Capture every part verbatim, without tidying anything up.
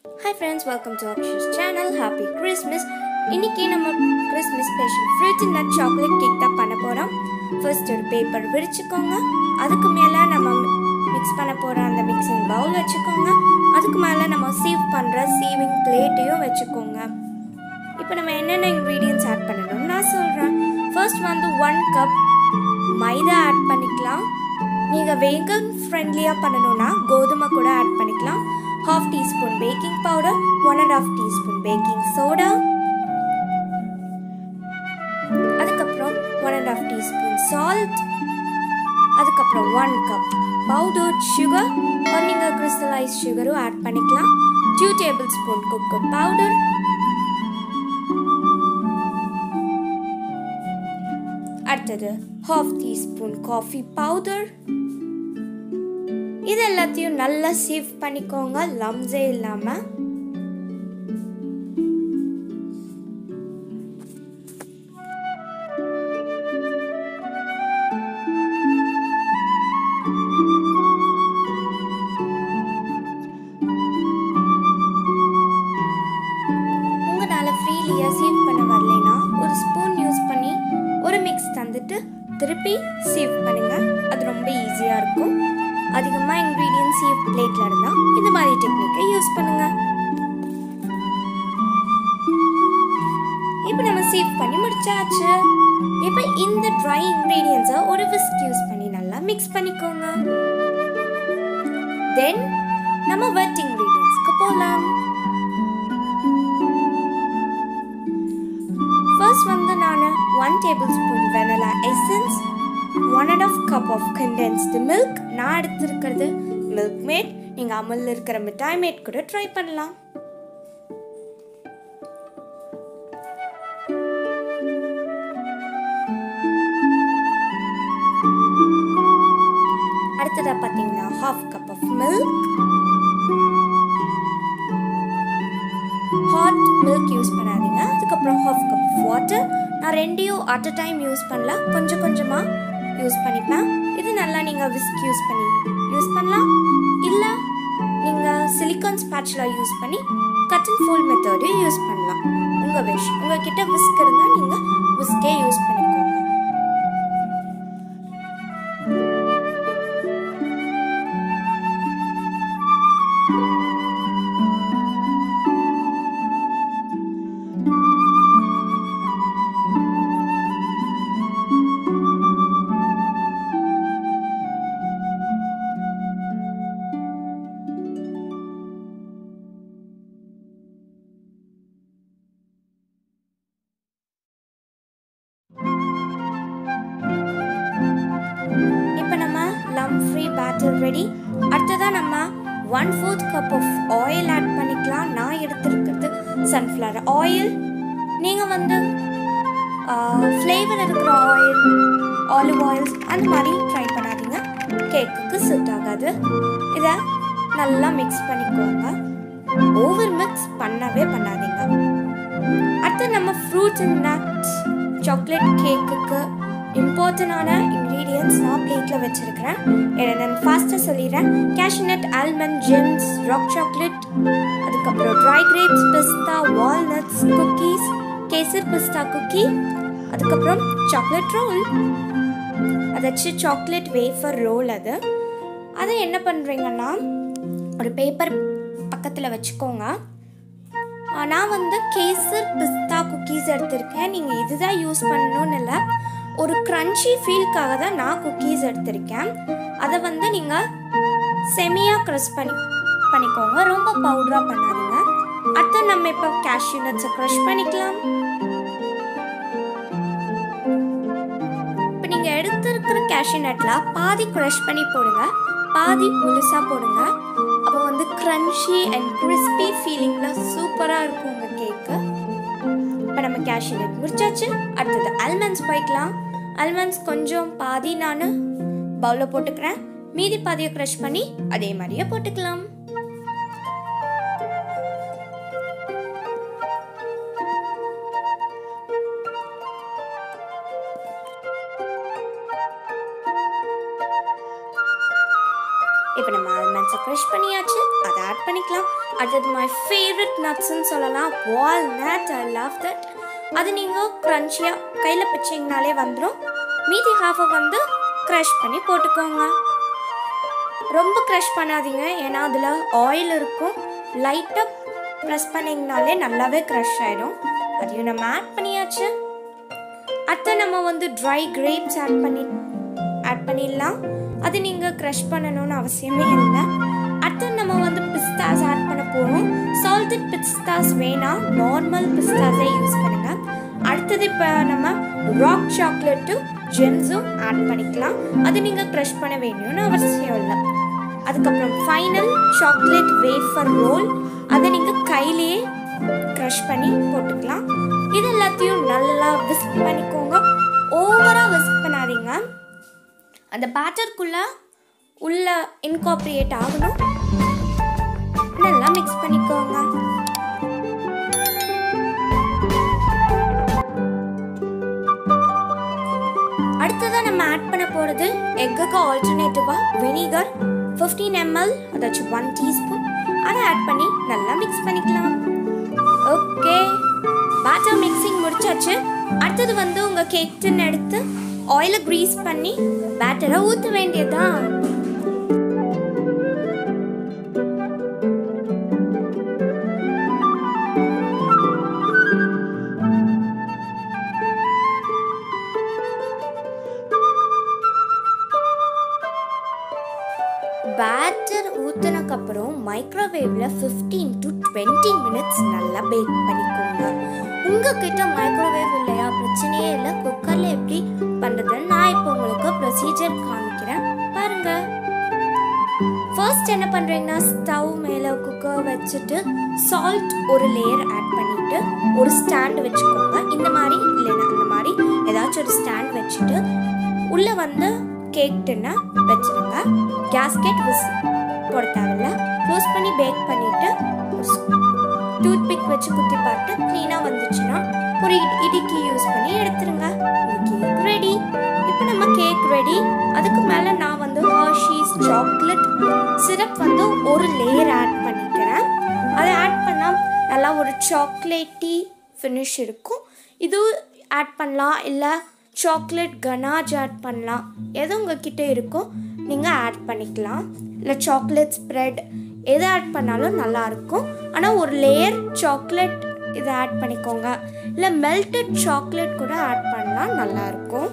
Hi friends, welcome to Akshu's channel. Happy Christmas. இன்னைக்கு நம்ம Christmas special fruit and nut chocolate cake தான் பண்ண போறோம். First ஒரு பேப்பர் விரிச்சுக்கோங்க. அதுக்கு மேல நம்ம mix பண்ண போற அந்த mixing bowl வச்சுக்கோங்க. அதுக்கு மேல நம்ம sieve பண்ற sieving plate-ஐயும் வச்சுக்கோங்க. இப்போ நம்ம என்னென்ன ingredients add பண்ணனும்னு நான் சொல்றேன். First வந்து one cup மைதா add பண்ணிக்கலாம். நீங்க vegan friendly-ஆ பண்ணனும்னா கோதுமை கூட add பண்ணிக்கலாம். half teaspoon baking powder, one and a half teaspoon baking soda, அதுக்கப்புறம் one and a half teaspoon salt, அதுக்கப்புறம் one cup powdered sugar or நீங்க crystallized sugar add பண்ணிக்கலாம். two tablespoon cocoa powder, அடுத்தது half teaspoon coffee powder. இது எல்லாத்தையும் நல்லா sieve பண்ணிக்கோங்க, லம்ஸே இல்லாம. உங்களால ஃப்ரீலியா சீவ் பண்ண வரலைனா ஒரு ஸ்பூன் யூஸ் பண்ணி ஒரு மிக்ஸ் தந்துட்டு திருப்பி சீவ் பண்ணுங்க. அது ரொம்ப ஈஸியா இருக்கும். அதிகமாக இன்க்ரீடியன்ஸ் சீவ் பிளேட்டில் இருந்தால் இந்த மாதிரி டெக்னிக்கை யூஸ் பண்ணுங்க. இப்போ நம்ம சீவ் பண்ணி முடிச்சாச்சு. இப்போ இந்த ட்ரை இன்க்ரீடியன்ஸை ஒரு விஸ்க் யூஸ் பண்ணி நல்லா மிக்ஸ் பண்ணிக்கோங்க. தென் நம்ம வெட் இன்க்ரீடியன்ஸ்க்கு போகலாம். ஃபர்ஸ்ட் வந்து நான் one tablespoon vanilla essence, one and a half cup of condensed milk. நான் எடுத்துக்கிறது milk maid. நீங்க அமுல்ல இருக்கிற மிட்டாய் மேட் கூட ட்ரை பண்ணலாம். அடுத்ததா பாத்தீங்கன்னா half cup of milk. hot milk use பண்ணாதீங்க. அதுக்கப்புறம் half cup of water. நான் ரெண்டையும் at a time யூஸ் பண்ணல, கொஞ்சம் கொஞ்சமா யூஸ் பண்ணிப்பேன். இது நல்லா நீங்க விஸ்க் யூஸ் பண்ணி யூஸ் பண்ணலாம், இல்ல நீங்க சிலிகான் ஸ்பாச்சுலா யூஸ் பண்ணி cut and fold method use பண்ணலாம். உங்க விஷ். உங்ககிட்ட விஸ்க் இருந்தா நீங்க விஸ்கே யூஸ் பண்ணிக்கோங்க. Free batter ready. அடுத்ததா நம்ம one fourth cup of oil add பண்ணிக்கலாம். நான் எடுத்துக்கிறது sunflower oil. நீங்க வந்து ஃப்ளேவர் இருக்கிற ஆயில், ஆலிவ் ஆயில்ஸ் அந்த மாதிரி ட்ரை பண்ணாதீங்க, கேக்குக்கு செட் ஆகாது. இதை நல்லா மிக்ஸ் பண்ணிக்கோங்க. ஓவர் மிக்ஸ் பண்ணவே பண்ணாதீங்க. அடுத்து நம்ம ஃப்ரூட்ஸ் அண்ட் நட்ஸ் சாக்லேட் கேக்குக்கு இம்பார்ட்டண்டான இன்க்ரீடியன்ட்ஸ் நான் பிளேட்டில் வச்சுருக்கிறேன். என்னென்னு ஃபாஸ்ட்டாக சொல்லிடுறேன். Cashew nut, almond, Gems, rock chocolate, அதுக்கப்புறம் dry grapes, pista, walnuts, cookies, kesar pista cookie, அதுக்கப்புறம் சாக்லேட் ரோல், அதாச்சும் சாக்லேட் வேஃபர் ரோல். அது அதை என்ன பண்ணுறீங்கன்னா ஒரு பேப்பர் பக்கத்தில் வச்சுக்கோங்க. நான் வந்து கேசர் பிஸ்தா குக்கீஸ் எடுத்திருக்கேன். நீங்கள் இதுதான் யூஸ் பண்ணணும்னு இல்லை, ஒரு க்ரன்ச்சி ஃபீல்க்காக தான் நான் குக்கீஸ் எடுத்திருக்கேன். அதை வந்து நீங்கள் செமியாக க்ரஷ் பண்ணி பண்ணிக்கோங்க, ரொம்ப பவுடராக பண்ணாதீங்க. அடுத்து நம்ம இப்போ கேஷ்யூ நட்ஸை க்ரஷ் பண்ணிக்கலாம். இப்போ நீங்கள் எடுத்திருக்கிற கேஷ்யூ நட்டில் பாதி க்ரஷ் பண்ணி போடுங்க, பாதி முழுசாக போடுங்க. அப்போ வந்து க்ரன்ச்சி அண்ட் கிறிஸ்பி ஃபீலிங்கில் சூப்பராக இருக்கும் உங்கள் கேக்கு. இப்போ நம்ம கேஷ்யூ நட் முடிச்சாச்சு. அடுத்தது ஆல்மண்ட்ஸ் போய்க்கலாம். ஆல்மண்ட்ஸ் கொஞ்சம் பாதி நான் பவுலில் போட்டுக்கிறேன், மீதி பாதியை க்ரஷ் பண்ணி அதே மாதிரியே போட்டுக்கலாம். இப்போ நம்ம ஆல்மண்ட்ஸை க்ரஷ் பண்ணியாச்சு, அதை ஆட் பண்ணிக்கலாம். அடுத்தது மை ஃபேவரட் நட்ஸ்ன்னு சொல்லலாம், வால்நட். I love that. அது நீங்கள் க்ரன்ச்சியாக கையில் பிச்சிங்கனாலே வந்துடும். மீதி ஹாஃபை வந்து க்ரஷ் பண்ணி போட்டுக்கோங்க. ரொம்ப க்ரஷ் பண்ணாதீங்க, ஏன்னா அதில் ஆயில் இருக்கும். லைட்டாக ப்ரெஸ் பண்ணிங்கனாலே நல்லாவே க்ரஷ் ஆகிடும். அதையும் நம்ம ஆட் பண்ணியாச்சு. அடுத்து நம்ம வந்து ட்ரை கிரேப்ஸ் ஆட் பண்ணி ஆட் பண்ணிடலாம். அது நீங்கள் க்ரஷ் பண்ணணும்னு அவசியமே இல்லை. அடுத்து நம்ம வந்து பிஸ்தாஸ் ஆட் பண்ண போகிறோம். சால்டட் பிஸ்தாஸ் வேணாம், நார்மல் பிஸ்தாஸே யூஸ் பண்ணுங்கள். அடுத்தது இப்போ நம்ம ராக் சாக்லேட்டும் ஜெம்ஸும் ஆட் பண்ணிக்கலாம். அது நீங்கள் க்ரஷ் பண்ண வேணும்னு அவசியம் இல்லை. அதுக்கப்புறம் ஃபைனல் சாக்லேட் வேஃபர் ரோல், அதை நீங்கள் கையிலேயே க்ரஷ் பண்ணி போட்டுக்கலாம். இது எல்லாத்தையும் நல்லா விஸ்க் பண்ணிக்கோங்க. ஓவராக விஸ்க் பண்ணாதீங்க, அந்த பேட்டருக்குள்ளே உள்ள இன்கார்பரேட் ஆகணும். நல்லா மிக்ஸ் பண்ணிக்கோங்க. அடுத்ததான் நம்ம ஆட் பண்ண போகிறது எக்குக்கு ஆல்டர்னேட்டிவாக வினிகர் ஃபிஃப்டீன் எம்எல், அதாச்சும் ஒன் டீஸ்பூன். அதை ஆட் பண்ணி நல்லா மிக்ஸ் பண்ணிக்கலாம். ஓகே, பேட்டர் மிக்சிங் முடிச்சாச்சு. அடுத்தது வந்து உங்கள் கேக் டின் எடுத்து ஆயிலை க்ரீஸ் பண்ணி பேட்டரை ஊற்ற வேண்டியதுதான். பேட்டர் ஊற்றினக்கப்புறம் மைக்ரோவேவில் ஃபிஃப்டீன் டு டுவெண்ட்டி மினிட்ஸ் நல்லா பேக் பண்ணிக்கோங்க. உங்ககிட்ட மைக்ரோவேவ் இல்லையா, பிரச்சனையே இல்லை. குக்கரில் எப்படி பண்ணுறதுன்னு நான் இப்போ உங்களுக்கு ப்ரொசீஜர் காமிக்கிறேன் பாருங்க. ஃபர்ஸ்ட் என்ன பண்ணுறீங்கன்னா, ஸ்டவ் மேலே குக்கர் வச்சுட்டு சால்ட் ஒரு லேயர் ஆட் பண்ணிவிட்டு ஒரு ஸ்டாண்ட் வச்சுக்கோங்க. இந்த மாதிரி இல்லைன்னா அந்த மாதிரி ஏதாச்சும் ஒரு ஸ்டாண்ட் வச்சுட்டு உள்ளே வந்து கேக் டின்னை வச்சுருங்க. கேஸ்கெட் விஸ் போட தேவையில்ல. க்ளோஸ் பண்ணி பேக் பண்ணிவிட்டு டூத் பிக் வச்சு குத்தி பார்த்து க்ளீனாக வந்துச்சுன்னா ஒரு இடிக்கி யூஸ் பண்ணி எடுத்துருங்க. Cake ready. இப்போ நம்ம கேக் ரெடி. அதுக்கு மேலே நான் வந்து ஹர்ஷீஸ் சாக்லேட் சிரப் வந்து ஒரு லேயர் ஆட் பண்ணிக்கிறேன். அதை ஆட் பண்ணால் நல்லா ஒரு சாக்லேட்டி ஃபினிஷ் இருக்கும். இது ஆட் பண்ணலாம், இல்லை சாக்லேட் கனாஜ் ஆட் பண்ணலாம். எது உங்ககிட்ட இருக்கோ நீங்கள் ஆட் பண்ணிக்கலாம். இல்லை சாக்லேட் ஸ்ப்ரெட் எது ஆட் பண்ணாலும் நல்லாயிருக்கும். ஆனால் ஒரு லேயர் சாக்லேட் இதை ஆட் பண்ணிக்கோங்க. இல்லை மெல்டட் சாக்லேட் கூட ஆட் பண்ணலாம், நல்லாயிருக்கும்.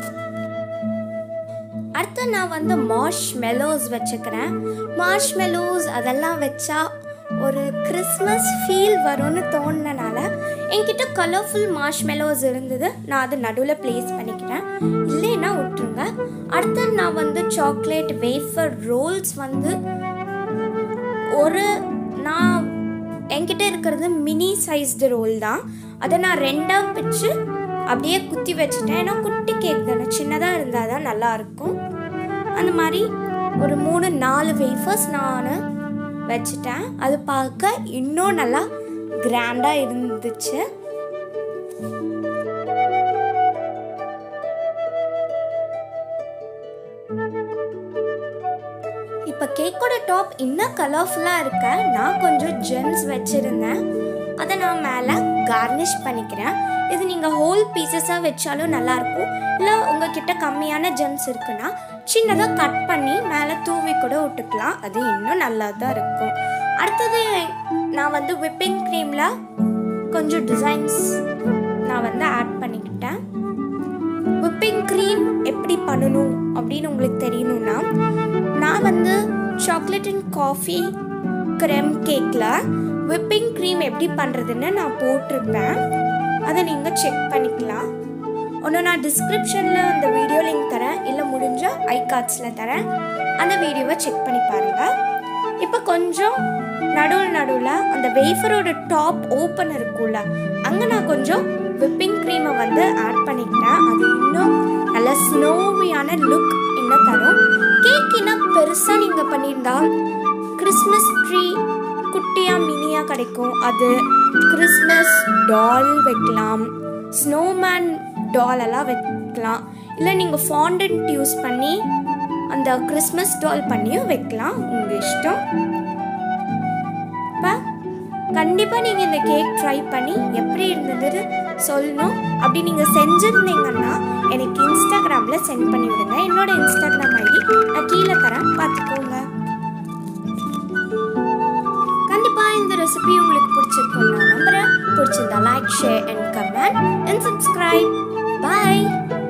அடுத்து நான் வந்து மார்ஷ் மெலோஸ் வச்சுக்கிறேன். மார்ஷ் மெலோஸ் அதெல்லாம் வச்சா ஒரு கிறிஸ்மஸ் ஃபீல் வரும்னு தோணுனால என்கிட்ட கலர்ஃபுல் மார்ஷ் மெலோஸ் இருந்தது. நான் அதை நடுவில் ப்ளேஸ் பண்ணிக்கிறேன், இல்லைன்னா விட்டுருங்க. அடுத்து நான் வந்து சாக்லேட் வேஃபர் ரோல்ஸ் வந்து ஒரு நான் என்கிட்ட இருக்கிறது மினி சைஸ்டு ரோல் தான். அதை நான் ரெண்டாக பிச்சு அப்படியே குத்தி வச்சுட்டேன். ஏன்னா குட்டி கேக் தானே, சின்னதாக இருந்தால் தான் நல்லாயிருக்கும். அந்த மாதிரி ஒரு மூணு நாலு வேஃபர்ஸ் நான் வச்சுட்டேன். அது பார்க்க இன்னும் நல்லா கிராண்டாக இருந்துச்சு. இப்போ கேக்கோட டாப் இன்னும் கலர்ஃபுல்லாக இருக்க நான் கொஞ்சம் ஜெம்ஸ் வச்சுருந்தேன். அதை நான் மேலே கார்னிஷ் பண்ணிக்கிறேன். இது நீங்கள் ஹோல் பீசஸாக வச்சாலும் நல்லாயிருக்கும். இல்லை உங்ககிட்ட கம்மியான ஜெம்ஸ் இருக்குன்னா சின்னதாக கட் பண்ணி மேலே தூவி கூட விட்டுக்கலாம், அது இன்னும் நல்லா தான் இருக்கும். அடுத்தது நான் வந்து விப்பிங் க்ரீமில் கொஞ்சம் டிசைன்ஸ் நான் வந்து ஆட் பண்ணிக்கிட்டேன். விப்பிங் க்ரீம் எப்படி பண்ணணும் அப்படின்னு உங்களுக்கு தெரியணும்னா, நான் வந்து சாக்லேட் அண்ட் காஃபி க்ரீம் கேக்கில் விப்பிங் க்ரீம் எப்படி பண்ணுறதுன்னு நான் போட்டிருப்பேன். அதை நீங்கள் செக் பண்ணிக்கலாம். ஒன்று நான் டிஸ்கிரிப்ஷனில் அந்த வீடியோ லிங்க் தரேன், இல்லை முடிஞ்ச ஐ கார்ட்ஸில் தரேன். அந்த வீடியோவை செக் பண்ணி பாருங்கள். இப்போ கொஞ்சம் நடுவில் நடுவில் அந்த வேஃபரோட டாப் ஓப்பன் இருக்கும்ல, அங்கே நான் கொஞ்சம் விப்பிங் க்ரீமை வந்து ஆட் பண்ணிக்கிட்டேன். அது இன்னும் நல்ல ஸ்னோவியான லுக் இன்னும் தரும். கேக் இன்னும் பெருசாக நீங்கள் பண்ணியிருந்தா கிறிஸ்மஸ் ட்ரீ குட்டியாக மினியாக கிடைக்கும், அது கிறிஸ்மஸ் டால் வைக்கலாம், ஸ்னோமேன் டால் எல்லாம் வைக்கலாம். இல்லை நீங்கள் ஃபாண்டன்ட் யூஸ் பண்ணி அந்த கிறிஸ்மஸ் டால் பண்ணியும் வைக்கலாம், உங்கள் இஷ்டம். இப்போ கண்டிப்பாக நீங்கள் இந்த கேக் ட்ரை பண்ணி எப்படி இருந்தது சொல்லணும். அப்படி நீங்கள் செஞ்சுருந்தீங்கன்னா எனக்கு இன்ஸ்டாகிராமில் சென்ட் பண்ணி விடுங்க. என்னோட இன்ஸ்டாகிராம் ஐடி நான் கீழே தரேன், பார்த்துக்கோங்க. கண்டிப்பாக இந்த ரெசிபி உங்களுக்கு பிடிச்சிருக்கும் நான் நம்புகிறேன். பிடிச்சிருந்தா like, share and comment and subscribe. Bye.